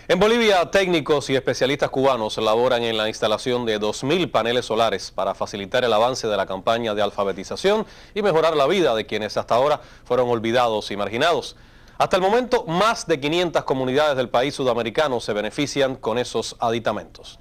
En Bolivia, técnicos y especialistas cubanos laboran en la instalación de 2.000 paneles solares para facilitar el avance de la campaña de alfabetización y mejorar la vida de quienes hasta ahora fueron olvidados y marginados. Hasta el momento, más de 500 comunidades del país sudamericano se benefician con esos aditamentos.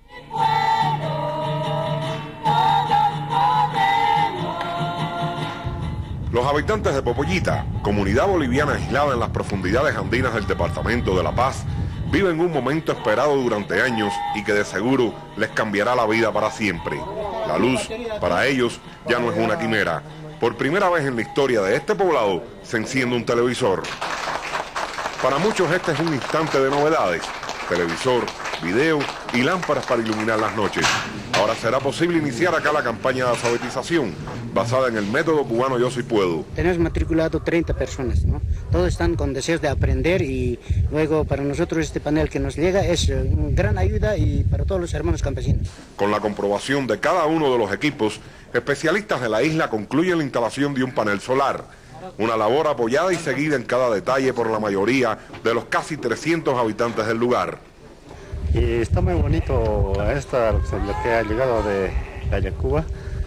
Los habitantes de Popoyita, comunidad boliviana aislada en las profundidades andinas del departamento de La Paz, viven un momento esperado durante años y que de seguro les cambiará la vida para siempre. La luz, para ellos, ya no es una quimera. Por primera vez en la historia de este poblado, se enciende un televisor. Para muchos este es un instante de novedades. Televisor, video y lámparas para iluminar las noches. Ahora será posible iniciar acá la campaña de alfabetización, basada en el método cubano Yo Sí Puedo. Tenemos matriculado 30 personas, ¿no? Todos están con deseos de aprender y luego para nosotros este panel que nos llega es una gran ayuda y para todos los hermanos campesinos. Con la comprobación de cada uno de los equipos, especialistas de la isla concluyen la instalación de un panel solar. Una labor apoyada y seguida en cada detalle por la mayoría de los casi 300 habitantes del lugar. Y está muy bonito lo que ha llegado de allá Cuba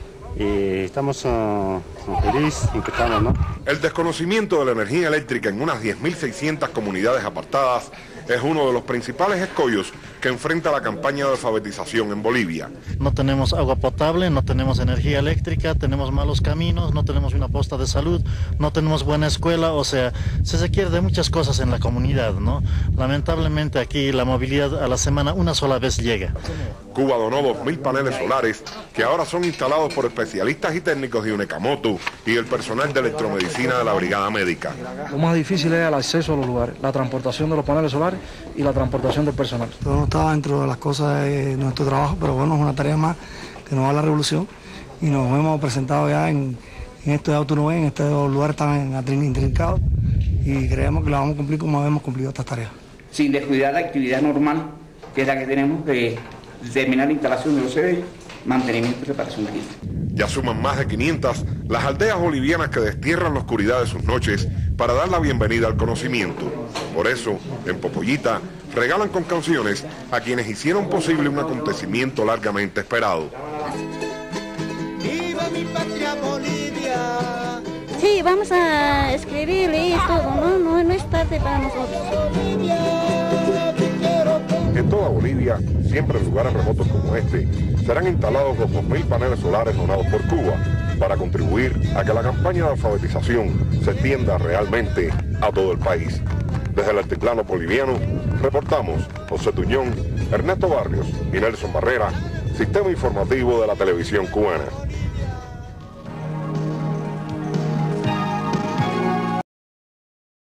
y estamos felices, inquietados, ¿no? El desconocimiento de la energía eléctrica en unas 10.600 comunidades apartadas es uno de los principales escollos que enfrenta la campaña de alfabetización en Bolivia. No tenemos agua potable, no tenemos energía eléctrica, tenemos malos caminos, no tenemos una posta de salud, no tenemos buena escuela, o sea, se requiere de muchas cosas en la comunidad, ¿no? Lamentablemente aquí la movilidad a la semana una sola vez llega. Cuba donó 2.000 paneles solares que ahora son instalados por especialistas y técnicos de UNECAMOTU y el personal de electromedicina de la Brigada Médica. Lo más difícil es el acceso a los lugares, la transportación de los paneles solares y la transportación del personal. Todo no está dentro de las cosas de nuestro trabajo, pero bueno, es una tarea más que nos da la revolución y nos hemos presentado ya en estos autos, en estos lugares tan intrincados y creemos que la vamos a cumplir como hemos cumplido estas tareas. Sin descuidar la actividad normal, que es la que tenemos que terminar la instalación de los sedes, mantenimiento y reparación de equipos. Ya suman más de 500 las aldeas bolivianas que destierran la oscuridad de sus noches para dar la bienvenida al conocimiento. Por eso, en Popoyita, regalan con canciones a quienes hicieron posible un acontecimiento largamente esperado. ¡Viva mi patria Bolivia! Sí, vamos a escribirle y todo, no es tarde para nosotros. En toda Bolivia, siempre en lugares remotos como este, serán instalados los 2.000 paneles solares donados por Cuba para contribuir a que la campaña de alfabetización se extienda realmente a todo el país. Desde el altiplano boliviano, reportamos José Tuñón, Ernesto Barrios y Nelson Barrera, Sistema Informativo de la Televisión Cubana.